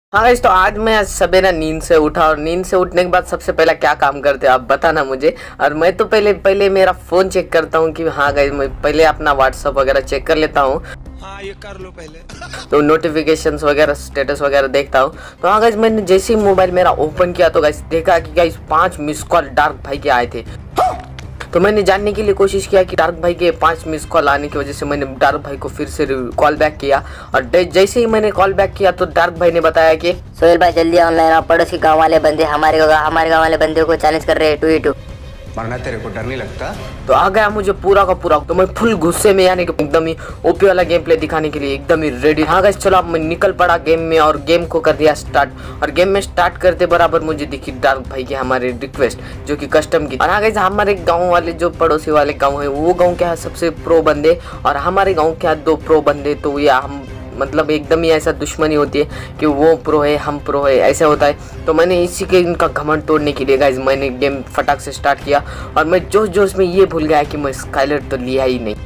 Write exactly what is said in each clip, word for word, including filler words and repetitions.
हाँ गाइस, तो आज मैं सवेरे नींद से उठा और नींद से उठने के बाद सबसे पहला क्या काम करते हो आप बताना मुझे। और मैं तो पहले पहले मेरा फ़ोन चेक करता हूँ कि हाँ गाइस, मैं पहले अपना व्हाट्सअप वगैरह चेक कर लेता हूँ। हाँ ये कर लो पहले। तो नोटिफिकेशंस वगैरह स्टेटस वगैरह देखता हूँ। तो हाँ गाइस, मैंने जैसे ही मोबाइल मेरा ओपन किया तो गाइस देखा कि गाइस पाँच मिस कॉल डार्क भाई के आए थे। तो मैंने जानने के लिए कोशिश किया कि डार्क भाई के पांच मिस कॉल आने की वजह से मैंने डार्क भाई को फिर से कॉल बैक किया। और जैसे ही मैंने कॉल बैक किया तो डार्क भाई ने बताया कि सोहेल भाई जल्दी ऑनलाइन आओ, पड़ोसी गांव वाले बंदे हमारे हमारे गांव वाले बंदे को चैलेंज कर रहे हैं टू ही टू। मरना तेरे को डर नहीं लगता? तो आ गया मुझे पूरा का पूरा। तो मैं फुल गुस्से में यानी कि एकदम ही ओपी वाला गेम प्ले दिखाने के लिए एकदम ही रेडी। हाँ गाइस, चलो अब मैं निकल पड़ा गेम में और गेम को कर दिया स्टार्ट। और गेम में स्टार्ट करते बराबर मुझे दिखी डार्क भाई की हमारे रिक्वेस्ट जो कि कस्टम की। और हाँ गाइस, हमारे गाँव वाले जो पड़ोसी वाले गाँव है वो गाँव के सबसे प्रो बंदे और हमारे गाँव के दो प्रो बंदे। तो या हम मतलब एकदम ही ऐसा दुश्मनी होती है कि वो प्रो है हम प्रो है, ऐसा होता है। तो मैंने इसी के इनका घमंड तोड़ने के लिए गाइस मैंने गेम फटाक से स्टार्ट किया। और मैं जोश जोश में ये भूल गया कि मैं स्काइलर तो लिया ही नहीं।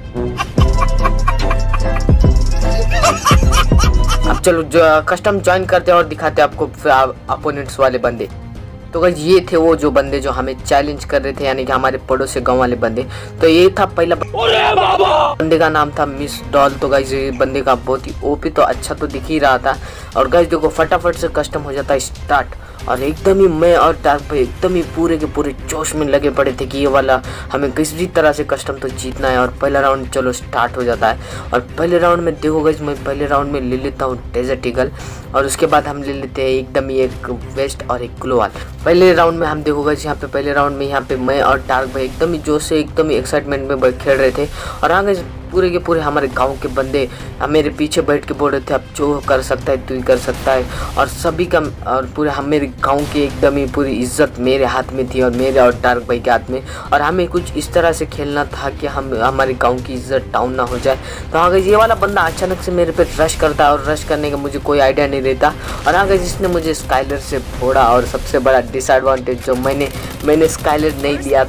अब चलो जो कस्टम ज्वाइन करते हैं और दिखाते हैं आपको अपोनेंट्स वाले बंदे। तो गाइस ये थे वो जो बंदे जो हमें चैलेंज कर रहे थे यानी कि हमारे पड़ोसी गांव वाले बंदे। तो ये था पहला बंदे का नाम था मिस डॉल। तो गाइस ये बंदे का बहुत ही ओपी तो अच्छा तो दिख ही रहा था। और गाइस देखो फटाफट से कस्टम हो जाता है स्टार्ट। और एकदम ही मैं और डार्क भाई एकदम ही पूरे के पूरे जोश में लगे पड़े थे कि ये वाला हमें किसी तरह से कस्टम तो जीतना है। और पहला राउंड चलो स्टार्ट हो जाता है। और पहले राउंड में देखो गाइस मैं पहले राउंड में ले लेता हूँ डेजर्ट ईगल। और उसके बाद हम ले लेते हैं एकदम ही एक वेस्ट और एक ग्लोवाल। पहले राउंड में हम देखो गाइस यहाँ पे पहले राउंड में यहाँ पे मैं और डार्क भाई एकदम ही जोश से एकदम ही एक्साइटमेंट में खेल रहे थे। और आगे पूरे के पूरे हमारे गांव के बंदे मेरे पीछे बैठ के बोल रहे थे अब जो कर सकता है तू ही कर सकता है। और सभी का और पूरे हम मेरे गांव की एकदम ही पूरी इज्जत मेरे हाथ में थी और मेरे और डार्क भाई के हाथ में। और हमें कुछ इस तरह से खेलना था कि हम हमारे गांव की इज्जत डाउन ना हो जाए। तो आगे ये वाला बंदा अचानक से मेरे पे रश करता है और रश करने का मुझे कोई आइडिया नहीं रहता। और आगे जिसने मुझे स्काइलर से फोड़ा। और सबसे बड़ा डिसएडवांटेज जो मैंने मैंने स्काइलर नहीं लिया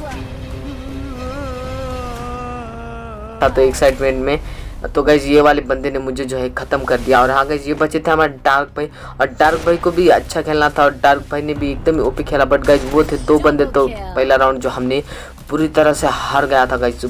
था तो एक्साइटमेंट में। तो गाइस ये वाले बंदे ने मुझे जो है ख़त्म कर दिया। और हाँ गाइस ये बचे थे हमारे डार्क भाई। और डार्क भाई को भी अच्छा खेलना था और डार्क भाई ने भी एकदम ओपी खेला। बट गाइस वो थे दो बंदे। तो पहला राउंड जो हमने पूरी तरह से हार गया था गाइस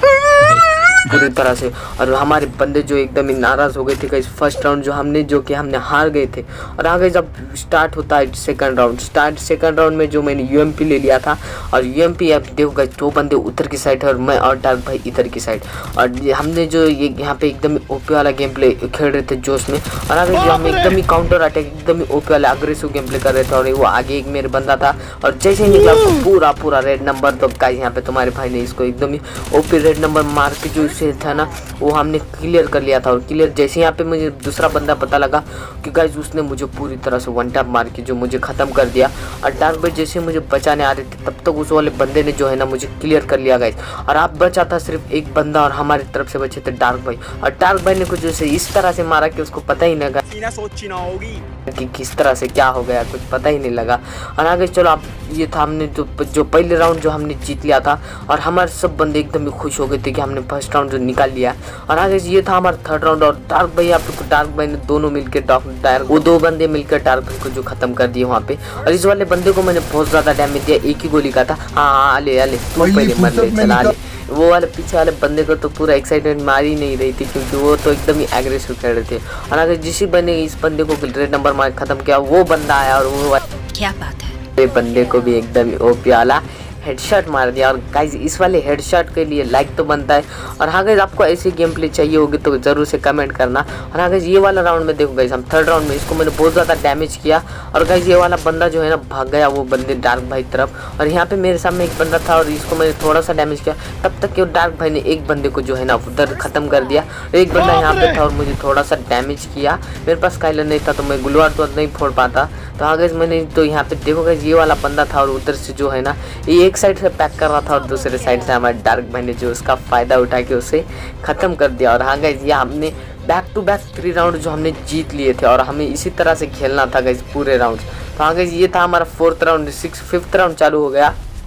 पूरी तरह से। और हमारे बंदे जो एकदम ही नाराज़ हो गए थे गाइस फर्स्ट राउंड जो हमने जो कि हमने हार गए थे। और आगे जब स्टार्ट होता है second round start second round में जो मैंने यूएमपी ले लिया था। और यूएमपी अब देखो गाइस दो बंदे उधर की साइड है और मैं और डार्क भाई इधर की साइड। और हमने जो ये यहाँ पे एकदम ओपी वाला गेम प्ले खेल रहे थे जोश में। और आगे जो हम एकदम ही काउंटर अटैक एकदम ही ओपी वाला अग्रेसिव गेम प्ले कर रहे थे। और वो आगे एक मेरे बंदा था और जैसे ही निकला तो पूरा पूरा रेड नंबर। तो गाइस यहाँ पे तुम्हारे भाई ने इसको एकदम ही ओपी रेड नंबर मार के जो इसे था ना वो हमने क्लियर कर लिया था। और क्लियर जैसे यहाँ पे मुझे दूसरा बंदा पता लगा कि गाइस उसने मुझे पूरी तरह से वन टैप मार के जो मुझे ख़त्म कर दिया। और डार्क भाई जैसे मुझे बचाने आ रहे थे तब तक उस वाले बंदे ने जो है ना मुझे क्लियर कर लिया गाइस। और आप बचा था सिर्फ एक बंदा और हमारी तरफ से बचे थे डार्क भाई। और डार्क भाई ने कुछ जैसे इस तरह से मारा कि उसको पता ही नहीं लगा सोची ना होगी कि किस तरह से क्या हो गया, कुछ पता ही नहीं लगा। और आगे चलो आप ये था हमने जो जो पहले राउंड जो हमने जीत लिया था। और हमारे सब बंदे एकदम ही खुश हो गए थे कि हमने फर्स्ट राउंड जो निकाल लिया। और आगे ये था हमारा थर्ड राउंड। और डार्क भाई आप डार्क भाई ने दोनों मिलकर डार्क वो दो बंदे मिलकर डार्क भाई को जो खत्म कर दिए वहाँ पे। और इस वाले बंदे को मैंने बहुत ज़्यादा डैमेज दिया, एक ही गोली का था। हाँ आले आले पहले मर ले चला आले। वो वाले पीछे वाले बंदे को तो पूरा एक्साइटमेंट मार ही नहीं रही थी क्योंकि वो तो एकदम ही एग्रेसिव खेल रहे थे। और अगर जिस बंदे इस बंदे को रेड नंबर मार खत्म किया वो बंदा आया और वो क्या बात है बंदे को भी एकदम ही ओपी वाला हेडशॉट मार दिया। और गाइस इस वाले हेडशॉट के लिए लाइक तो बनता है। और हाँ गाइस आपको ऐसी गेम प्ले चाहिए होगी तो ज़रूर से कमेंट करना। और हाँ गाइस ये वाला राउंड में देखो गाइस हम थर्ड राउंड में इसको मैंने बहुत ज़्यादा डैमेज किया। और गाइस ये वाला बंदा जो है ना भाग गया वो बंदे डार्क भाई तरफ। और यहाँ पे मेरे सामने एक बंदा था और इसको मैंने थोड़ा सा डैमेज किया तब तक कि डार्क भाई ने एक बंदे को जो है ना उधर ख़त्म कर दिया। एक बंदा यहाँ पे था और मुझे थोड़ा सा डैमेज किया। मेरे पास स्काइलर नहीं था तो मैं गुलवार तो नहीं फोड़ पाता। तो हाँ गाइस मैंने तो यहाँ पे देखो गाइस ये वाला बंदा था और उधर से जो है ना ये एक साइड से पैक कर रहा था और दूसरे साइड से हमारे डार्क भाई ने जो उसका फ़ायदा उठा के उसे ख़त्म कर दिया। और हाँ गाइस ये हमने back to back three round जो हमने जीत लिए थे और हमें इसी तरह से खेलना था गाइस पूरे राउंड। तो हाँ गाइस ये था हमारा fourth round six fifth round चालू हो गया।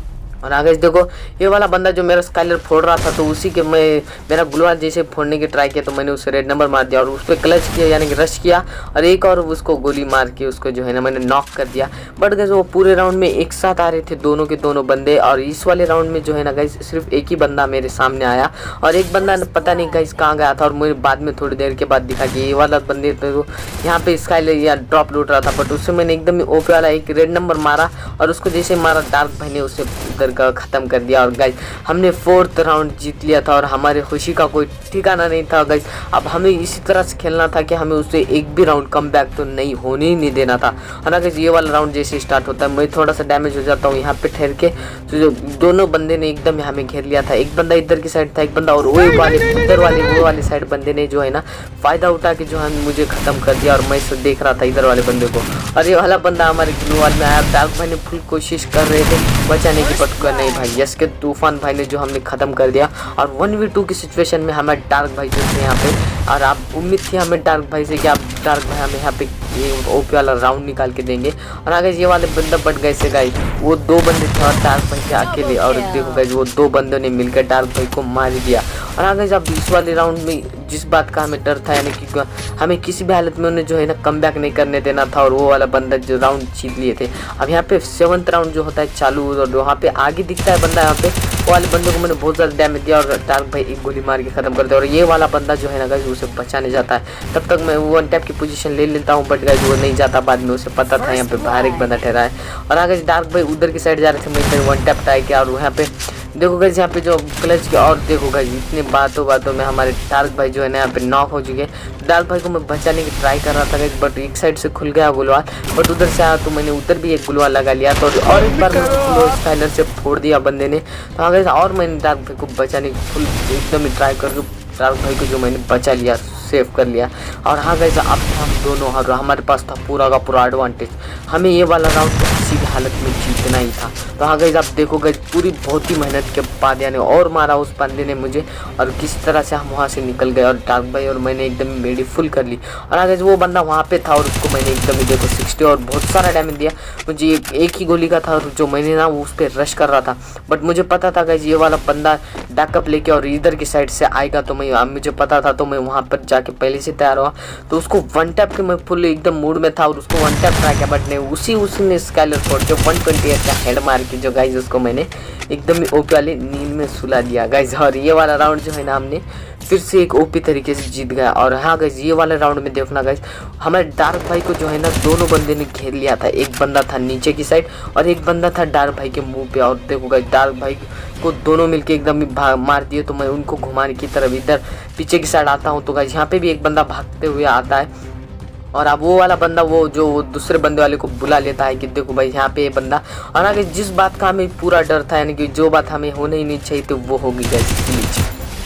और आगे देखो ये वाला बंदा जो मेरा स्काइलर फोड़ रहा था, तो उसी के मैं मेरा ग्लूवाल जैसे फोड़ने की ट्राई किया तो मैंने उसे रेड नंबर मार दिया और उस पर क्लच किया यानी कि रश किया और एक और उसको गोली मार के उसको जो है ना मैंने नॉक कर दिया। बट गाइस वो पूरे राउंड में एक साथ आ रहे थे दोनों के दोनों बंदे, और इस वाले राउंड में जो है ना गाइस सिर्फ एक ही बंदा मेरे सामने आया और एक बंदा पता नहीं गाइस कहाँ गया था। और मुझे बाद में थोड़ी देर के बाद दिखा कि ये वाला बंदे तो यहाँ पे स्काइलर या ड्रॉप लूट रहा था, बट उससे मैंने एकदम ओपी वाला एक रेड नंबर मारा और उसको जैसे मारा डार्क भाई ने उसे उधर का ख़त्म कर दिया। और गाइस हमने फोर्थ राउंड जीत लिया था और हमारे खुशी का कोई ठिकाना नहीं था गाइस। अब हमें इसी तरह से खेलना था कि हमें उससे एक भी राउंड कम बैक तो नहीं होने ही नहीं देना था। और ना गाइस ये वाला राउंड जैसे स्टार्ट होता है मैं थोड़ा सा डैमेज हो जाता हूँ यहाँ पे ठहर के, तो जो दोनों बंदे ने एकदम हमें घेर लिया था। एक बंदा इधर की साइड था, एक बंदा और वो वाले उधर वाले वो वाले साइड बंदे ने जो है ना फ़ायदा उठा के जो है मुझे ख़त्म कर दिया। और मैं इसे देख रहा था इधर वाले बंदे को, और ये वाला बंदा हमारे ग्लू वाल में आया। डार्क भाई ने फुल कोशिश कर रहे थे बचाने की, पटका नहीं भाई यस के तूफान भाई ने जो हमने ख़त्म कर दिया। और वन वी टू की सिचुएशन में हमें डार्क भाई जो थे यहाँ पे, और आप उम्मीद थी हमें डार्क भाई से कि आप डार्क भाई हमें यहाँ पे ये ओपी वाला राउंड निकाल के देंगे। और आगे ये वाले बंदा बट गए से गाइस वो दो बंदे थे और डार्क भाई थे अकेले, और देखो गाइस वो दो बंदों ने मिलकर डार्क भाई को मार दिया। और आगे जब इस वाले राउंड में जिस बात का हमें डर था यानी कि हमें किसी भी हालत में उन्हें जो है ना कम बैक नहीं करने देना था, और वो वाला बंदा जो राउंड जीत लिए थे। अब यहाँ पे सेवंथ राउंड जो होता है चालू, और वहाँ पे आगे दिखता है बंदा, यहाँ पे वो वाले बंदे को मैंने बहुत ज़्यादा डैमेज दिया और डार्क भाई एक गोली मार के ख़त्म कर दिया। और ये वाला बंदा जो है ना गाइस उसे बचाने जाता है, तब तक मैं वन टैप की पोजीशन ले लेता हूँ, बट गाइस वो नहीं जाता। बाद में उसे पता था यहाँ पे बाहर एक बंदा ठहरा है। और आगे डार्क भाई उधर की साइड जा रहे थे, मैं इधर वन टैप ट्राई किया और यहाँ पे देखो गाइस यहाँ पे जो क्लच किया। और देखो गाइस इतने बातों बातों में हमारे डार्क भाई जो है ना यहाँ पे नॉक हो चुके हैं। डार्क भाई को मैं बचाने की ट्राई कर रहा था गाइस, बट एक साइड से खुल गया गुलवाल, बट उधर से आया तो मैंने उधर भी एक गुलवाल लगा लिया तो और एक बार स्काइलर से फोड़ दिया बंदे ने। तो हाँ गाइस और मैंने डार्क भाई को बचाने की फुल एकदम ही ट्राई कर डार्क भाई को जो मैंने बचा लिया, सेव कर लिया। और हाँ गाइस अब हम दोनों और हमारे पास था पूरा का पूरा एडवांटेज, हमें ये वाला राउंड किसी भी हालत में जीतना ही था। तो हाँ गाइस आप देखो गाइस पूरी बहुत ही मेहनत के बाद यानी और मारा उस बंदे ने मुझे, और किस तरह से हम वहाँ से निकल गए और डार्क भाई और मैंने एकदम मेडी फुल कर ली। और हाँ गाइस वो बंदा वहाँ पे था और उसको मैंने एकदम ही देखो सिक्सटी और बहुत सारा डैमेज दिया। मुझे एक, एक ही गोली का था जो मैंने ना उस पर रश कर रहा था, बट मुझे पता था गाइस ये वाला बंदा बैकअप लेके और इधर की साइड से आएगा, तो मैं मुझे पता था तो मैं वहाँ पर जाके पहले से तैयार हुआ। तो उसको वन टैप के मैं फुल एकदम मूड में था और उसको वन टैप ट्राई किया, बट नहीं उसी उसने स्काइलर फोड़ के वन ट्वेंटी एट का हेड मार के जो गाइस उसको मैंने एकदम ही ओपी वाली नींद में सुला दिया गाइस। और ये वाला राउंड जो है ना हमने फिर से एक ओपी तरीके से जीत गया। और हाँ गाइस ये वाले राउंड में देखना गाइस हमारे डार्क भाई को जो है ना दोनों बंदे ने घेर लिया था, एक बंदा था नीचे की साइड और एक बंदा था डार्क भाई के मुंह पे। और देखो गाइस डार्क भाई को दोनों मिलके एकदम ही मार दिए। तो मैं उनको घुमाने की तरफ इधर पीछे की साइड आता हूँ, तो गाइस यहाँ पे भी एक बंदा भागते हुए आता है। और अब वो वाला बंदा वो जो दूसरे बंदे वाले को बुला लेता है कि देखो भाई यहाँ पे ये बंदा। और आगे जिस बात का हमें पूरा डर था यानी कि जो बात हमें होने ही नहीं चाहिए तो वो होगी गाइस ग्लिच।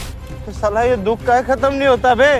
तो साला ये दुख का खत्म नहीं होता बे।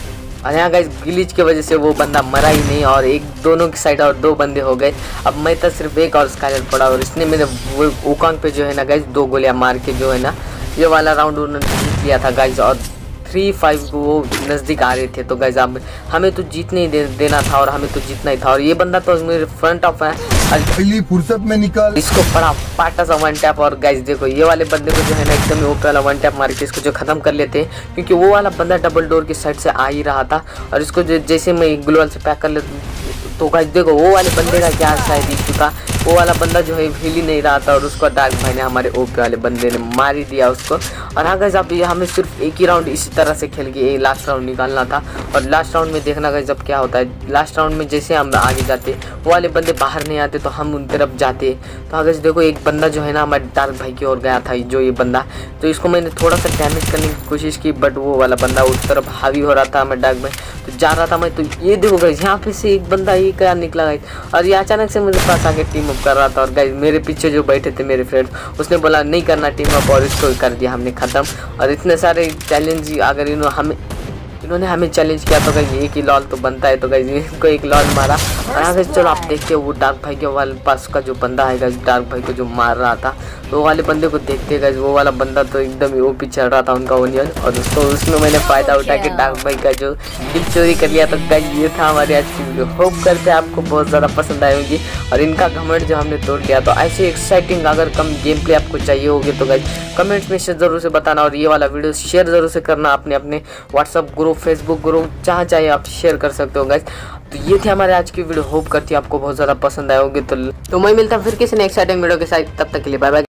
और यहाँ गाइस ग्लिच की वजह से वो बंदा मरा ही नहीं और एक दोनों की साइड और दो बंदे हो गए। अब मैं तो सिर्फ एक और स्काइलर पड़ा और इसने मेरे वो ओकांग पे जो है ना गाइस दो गोलियां मार के जो है ना ये वाला राउंड उन्होंने जीत लिया था गाइस। और थ्री फाइव को वो नज़दीक आ रहे थे, तो गाइस अब हमें तो जीतने ही दे, देना था और हमें तो जीतना ही था। और ये बंदा तो मेरे फ्रंट ऑफ है, पहली फुर्सत में निकाल इसको पड़ा पाटा सा वन टैप। और गाइस देखो ये वाले बंदे को जो है ना एकदम ओपी वाला वन टैप मार के इसको जो खत्म कर लेते हैं, क्योंकि वो वाला बंदा डबल डोर की साइड से आ ही रहा था। और इसको जैसे मैं ग्लोअल से पैक कर ले तो गाइस देखो वो वाले बंदे का क्या शायद इशू था, वो वाला बंदा जो है हिल ही नहीं रहा था और उसको डार्क भाई ने हमारे ओपी वाले बंदे ने मार ही दिया उसको। और हाँ गाइस अब हमें सिर्फ एक ही राउंड इसी तरह से खेल के लास्ट राउंड निकालना था। और लास्ट राउंड में देखना गाइस अब क्या होता है। लास्ट राउंड में जैसे हम आगे जाते वो वाले बंदे बाहर नहीं आते तो हम उन तरफ जाते। तो हाँ गाइस देखो एक बंदा जो है ना हमारे डार्क भाई की ओर गया था जो ये बंदा, तो इसको मैंने थोड़ा सा डैमेज करने की कोशिश की, बट वो वाला बंदा उस तरफ हावी हो रहा था हमारे डार्क भाई, तो जा रहा था मैं। तो ये देखो गाइस यहाँ पे से एक बंदा ये क्या निकला गाइस और ये अचानक से मेरे पास आके टीम अप कर रहा था। और गाइस मेरे पीछे जो बैठे थे मेरे फ्रेंड्स उसने बोला नहीं करना टीम अप और इसको कर दिया हमने ख़त्म। और इतने सारे चैलेंज अगर इन्होंने हमें इन्होंने हमें चैलेंज किया तो गाइस एक ही लॉल तो बनता है, तो गाइस इनको एक लॉल मारा। और आगे चलो आप देखते हो वो डार्क भाई के वाले पास का जो बंदा है गाइस डार्क भाई को जो मार रहा था, वो वाले बंदे को देखते गाइस, वो वाला बंदा तो एकदम ही ओपी चल रहा था उनका ओनियन, और दोस्तों उसमें मैंने फायदा उठा के डार्क भाई का जो किल चोरी कर लिया। तो गाइस ये था हमारी आज की वीडियो, होप करते हैं आपको बहुत ज़्यादा पसंद आई होगी और इनका घमंड जो हमने तोड़ लिया। तो ऐसे एक्साइटिंग अगर कम गेम प्ले आपको चाहिए होगी तो गाइस कमेंट्स में से ज़रूर से बताना, और ये वाला वीडियो शेयर ज़रूर से करना अपने अपने व्हाट्सअप ग्रुप, फेसबुक ग्रुप, जहाँ चाहे आप शेयर कर सकते हो गाइस। तो ये थे हमारे आज की वीडियो, होप करती है आपको बहुत ज़्यादा पसंद आए होगी। तो, तो मैं मिलता हूँ फिर किसी ने एक्साइटिंग वीडियो के साथ, तब तक के लिए बाय बाय।